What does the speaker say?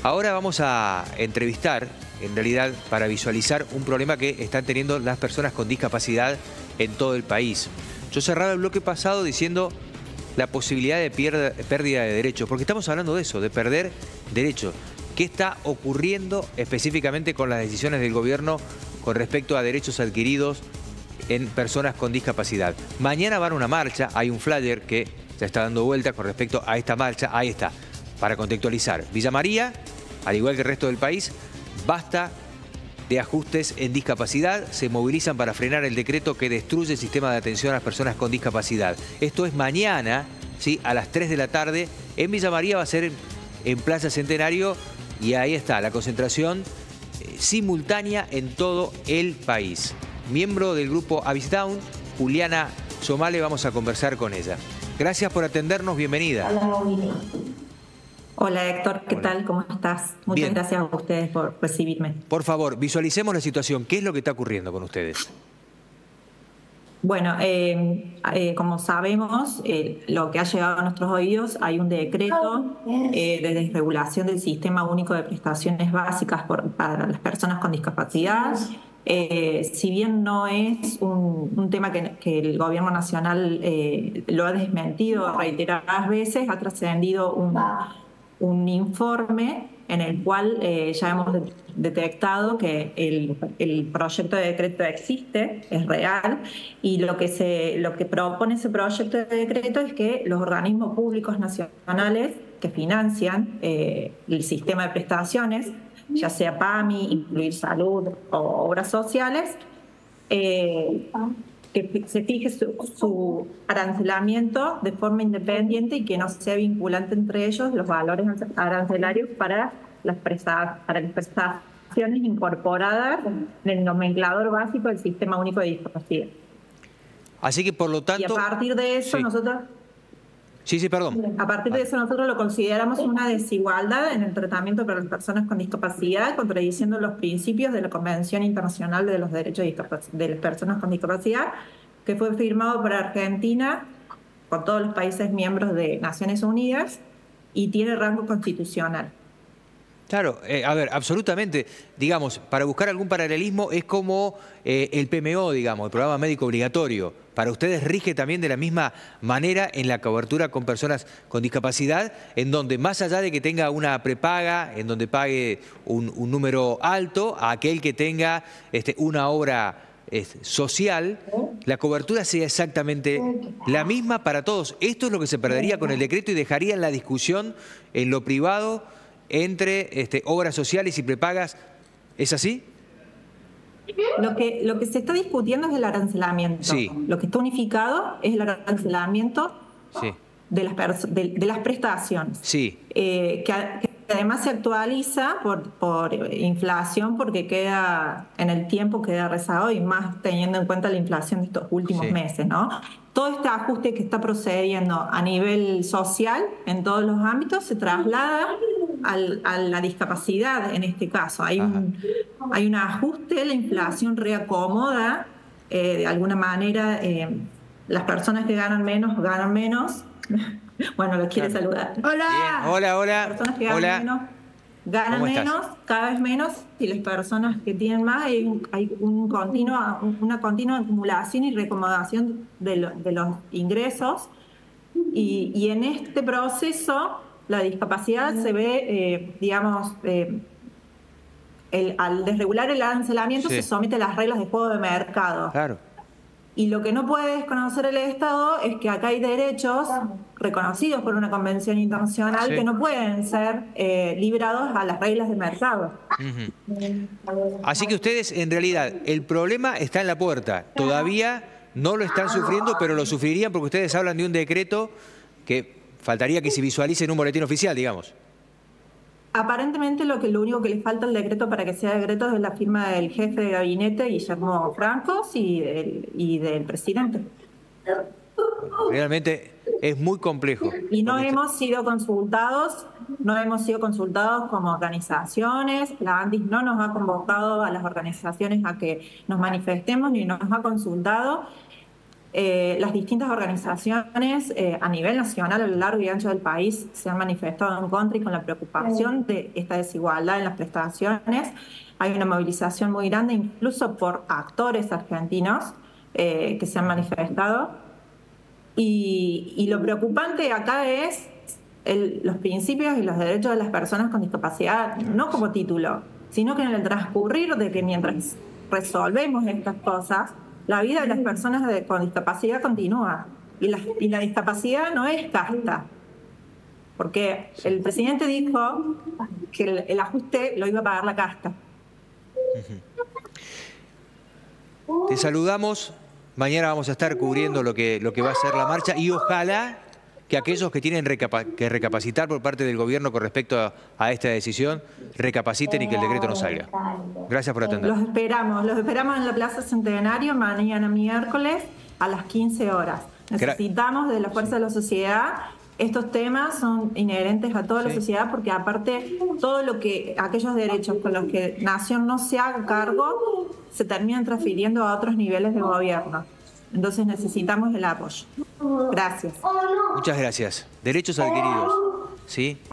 Ahora vamos a entrevistar, en realidad, para visualizar un problema que están teniendo las personas con discapacidad en todo el país. Yo cerraba el bloque pasado diciendo la posibilidad de pérdida de derechos, porque estamos hablando de eso, de perder derechos. ¿Qué está ocurriendo específicamente con las decisiones del gobierno con respecto a derechos adquiridos en personas con discapacidad? Mañana van a una marcha, hay un flyer que ya está dando vuelta con respecto a esta marcha. Ahí está, para contextualizar. Villa María, al igual que el resto del país, basta de ajustes en discapacidad. Se movilizan para frenar el decreto que destruye el sistema de atención a las personas con discapacidad. Esto es mañana, ¿sí?, a las 3 de la tarde. En Villa María va a ser en Plaza Centenario y ahí está la concentración simultánea en todo el país. Miembro del grupo Avisdown, Juliana Somale, vamos a conversar con ella. Gracias por atendernos, bienvenida. Hola Héctor, ¿qué tal? ¿Cómo estás? Muchas gracias a ustedes por recibirme. Por favor, visualicemos la situación. ¿Qué es lo que está ocurriendo con ustedes? Bueno, como sabemos, lo que ha llegado a nuestros oídos, hay un decreto de desregulación del Sistema Único de Prestaciones Básicas para las personas con discapacidad. Si bien no es un tema que el Gobierno Nacional lo ha desmentido reiteradas veces, ha trascendido un informe en el cual ya hemos detectado que el proyecto de decreto existe, es real, y lo que propone ese proyecto de decreto es que los organismos públicos nacionales que financian el sistema de prestaciones, ya sea PAMI, Incluir Salud o Obras Sociales, que se fije su arancelamiento de forma independiente y que no sea vinculante entre ellos los valores arancelarios para las prestaciones incorporadas en el nomenclador básico del Sistema Único de Discapacidad. Así que, por lo tanto... Y a partir de eso, nosotros... Sí, perdón. A partir de eso nosotros lo consideramos una desigualdad en el tratamiento para las personas con discapacidad, contradiciendo los principios de la Convención Internacional de los Derechos de las Personas con Discapacidad, que fue firmado por Argentina con todos los países miembros de Naciones Unidas y tiene rango constitucional. Claro, a ver, absolutamente. Digamos, para buscar algún paralelismo es como el PMO, digamos, el programa médico obligatorio. Para ustedes rige también de la misma manera en la cobertura con personas con discapacidad, en donde más allá de que tenga una prepaga, en donde pague un número alto, a aquel que tenga una obra social, la cobertura sea exactamente la misma para todos. Esto es lo que se perdería con el decreto y dejaría en la discusión en lo privado entre obras sociales y prepagas. ¿Es así? Lo que se está discutiendo es el arancelamiento. Sí. Lo que está unificado es el arancelamiento de las prestaciones. Sí. Que además se actualiza por inflación, porque queda en el tiempo, queda rezagado, y más teniendo en cuenta la inflación de estos últimos meses, ¿no? Todo este ajuste que está procediendo a nivel social en todos los ámbitos se traslada a la discapacidad en este caso. Hay un ajuste, la inflación reacomoda de alguna manera. Las personas que ganan menos. Bueno, los quiere saludar. ¡Hola! Bien. Hola. Las personas que ganan menos ganan menos, cada vez menos, y las personas que tienen más hay una continua acumulación y reacomodación de los ingresos. Y en este proceso la discapacidad se ve, al desregular el arancelamiento se somete a las reglas de juego de mercado. Claro. Y lo que no puede desconocer el Estado es que acá hay derechos reconocidos por una convención internacional que no pueden ser librados a las reglas de mercado. Así que ustedes, en realidad, el problema está en la puerta. Todavía no lo están sufriendo, pero lo sufrirían porque ustedes hablan de un decreto que faltaría que se visualice en un boletín oficial, digamos. Aparentemente lo único que le falta al decreto para que sea decreto es la firma del jefe de gabinete, Guillermo Francos, y del presidente. Realmente es muy complejo. Y no hemos sido consultados como organizaciones. La ANDIS no nos ha convocado a las organizaciones a que nos manifestemos, ni nos ha consultado. Las distintas organizaciones a nivel nacional, a lo largo y ancho del país, se han manifestado en contra y con la preocupación de esta desigualdad en las prestaciones. Hay una movilización muy grande, incluso por actores argentinos que se han manifestado. Y lo preocupante acá es los principios y los derechos de las personas con discapacidad, no como título, sino que en el transcurrir de que mientras resolvemos estas cosas, la vida de las personas con discapacidad continúa. Y la discapacidad no es casta. Porque el presidente dijo que el ajuste lo iba a pagar la casta. Te saludamos. Mañana vamos a estar cubriendo lo que va a ser la marcha y ojalá que aquellos que tienen que recapacitar por parte del gobierno con respecto a esta decisión, recapaciten y que el decreto no salga. Gracias por atender. Los esperamos en la Plaza Centenario mañana miércoles a las 15 horas. Necesitamos de la fuerza de la sociedad. Estos temas son inherentes a toda la sociedad porque aparte aquellos derechos con los que Nación no se haga cargo se terminan transfiriendo a otros niveles de gobierno. Entonces necesitamos el apoyo. Gracias. Muchas gracias. Derechos adquiridos, ¿sí?